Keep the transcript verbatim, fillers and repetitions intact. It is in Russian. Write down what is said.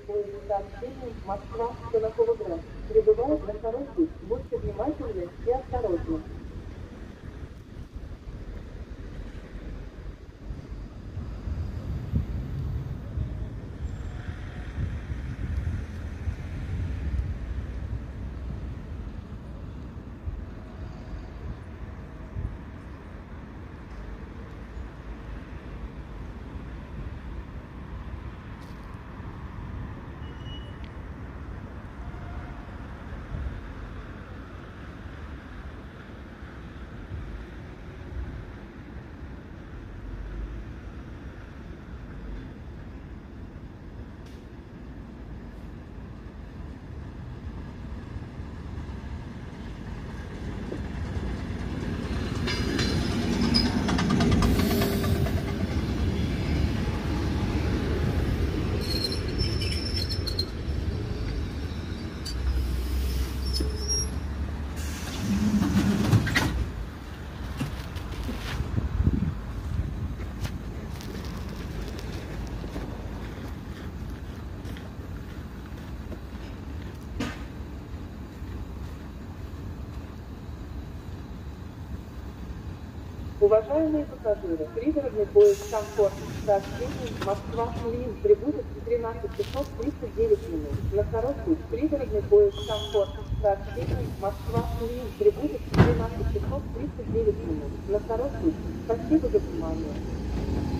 поезд сообщения Москва-Кулакова-Град прибывает на второй путь. Будьте внимательны и осторожны. Уважаемые пассажиры, пригородный поезд «Комфорт» с сообщением Москва-Клин прибудет в тринадцать часов тридцать девять минут. На второй путь пригородный поезд «Комфорт» с сообщением Москва-Клин прибудет в тринадцать часов тридцать девять минут. На второй путь. Спасибо за внимание.